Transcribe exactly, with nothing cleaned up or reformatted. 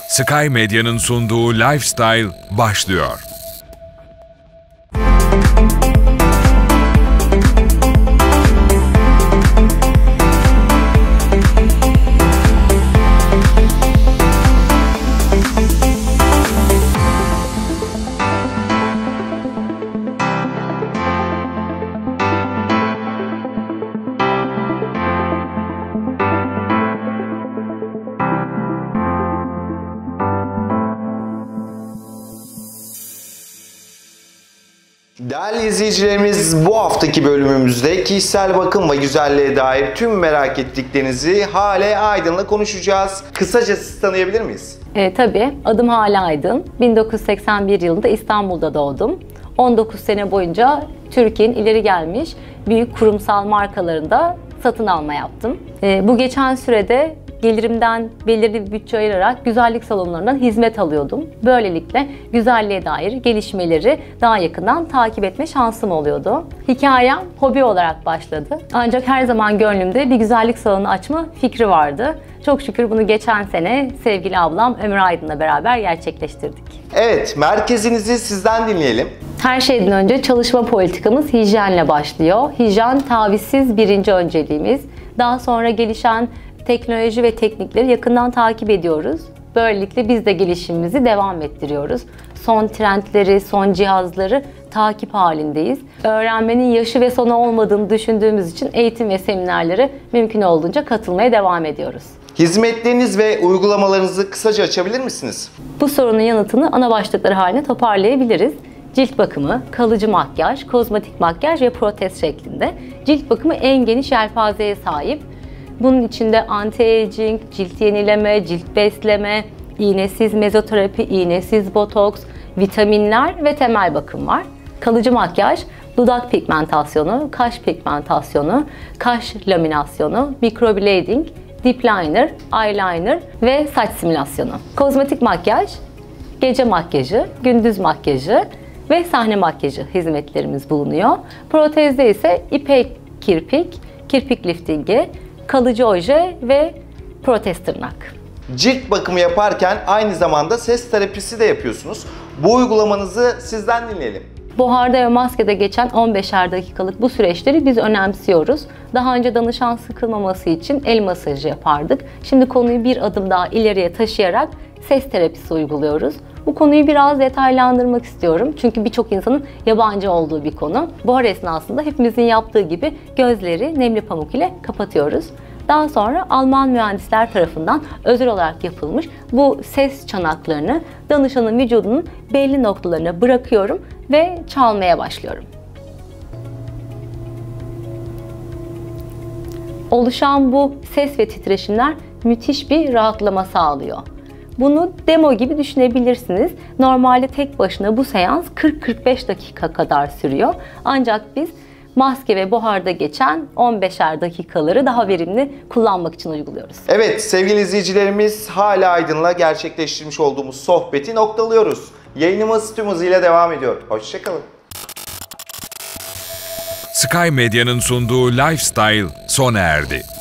Sky Medya'nın sunduğu Lifestyle başlıyor. Değerli izleyicilerimiz, bu haftaki bölümümüzde kişisel bakım ve güzelliğe dair tüm merak ettiklerinizi Hale Aydın'la konuşacağız. Kısaca sizi tanıyabilir miyiz? E, tabii. Adım Hale Aydın. bin dokuz yüz seksen bir yılında İstanbul'da doğdum. on dokuz sene boyunca Türkiye'nin ileri gelmiş büyük kurumsal markalarında satın alma yaptım. E, bu geçen sürede gelirimden belirli bir bütçe ayırarak güzellik salonlarından hizmet alıyordum. Böylelikle güzelliğe dair gelişmeleri daha yakından takip etme şansım oluyordu. Hikayem hobi olarak başladı. Ancak her zaman gönlümde bir güzellik salonu açma fikri vardı. Çok şükür bunu geçen sene sevgili ablam Ömür Aydın'la beraber gerçekleştirdik. Evet, merkezinizi sizden dinleyelim. Her şeyden önce çalışma politikamız hijyenle başlıyor. Hijyen tavizsiz birinci önceliğimiz. Daha sonra gelişen teknoloji ve teknikleri yakından takip ediyoruz. Böylelikle biz de gelişimimizi devam ettiriyoruz. Son trendleri, son cihazları takip halindeyiz. Öğrenmenin yaşı ve sonu olmadığını düşündüğümüz için eğitim ve seminerlere mümkün olduğunca katılmaya devam ediyoruz. Hizmetleriniz ve uygulamalarınızı kısaca açabilir misiniz? Bu sorunun yanıtını ana başlıkları haline toparlayabiliriz. Cilt bakımı, kalıcı makyaj, kozmetik makyaj ve protez şeklinde. Cilt bakımı en geniş yelpazeye sahip. Bunun içinde anti-aging, cilt yenileme, cilt besleme, iğnesiz mezoterapi, iğnesiz botoks, vitaminler ve temel bakım var. Kalıcı makyaj, dudak pigmentasyonu, kaş pigmentasyonu, kaş laminasyonu, microblading, dip liner, eyeliner ve saç simülasyonu. Kozmetik makyaj, gece makyajı, gündüz makyajı ve sahne makyajı hizmetlerimiz bulunuyor. Protezde ise ipek kirpik, kirpik liftingi, kalıcı oje ve protez tırnak. Cilt bakımı yaparken aynı zamanda ses terapisi de yapıyorsunuz. Bu uygulamanızı sizden dinleyelim. Buharda ve maskede geçen on beşer dakikalık bu süreçleri biz önemsiyoruz. Daha önce danışan sıkılmaması için el masajı yapardık. Şimdi konuyu bir adım daha ileriye taşıyarak ses terapisi uyguluyoruz. Bu konuyu biraz detaylandırmak istiyorum. Çünkü birçok insanın yabancı olduğu bir konu. Buhar esnasında hepimizin yaptığı gibi gözleri nemli pamuk ile kapatıyoruz. Daha sonra Alman mühendisler tarafından özel olarak yapılmış bu ses çanaklarını danışanın vücudunun belli noktalarına bırakıyorum ve çalmaya başlıyorum. Oluşan bu ses ve titreşimler müthiş bir rahatlama sağlıyor. Bunu demo gibi düşünebilirsiniz. Normalde tek başına bu seans kırk kırk beş dakika kadar sürüyor. Ancak biz maske ve buharda geçen on beşer dakikaları daha verimli kullanmak için uyguluyoruz. Evet sevgili izleyicilerimiz, Hale Aydın'la gerçekleştirmiş olduğumuz sohbeti noktalıyoruz. Yayınımız tüm hızıyla devam ediyor. Hoşçakalın. Sky Medya'nın sunduğu Lifestyle sona erdi.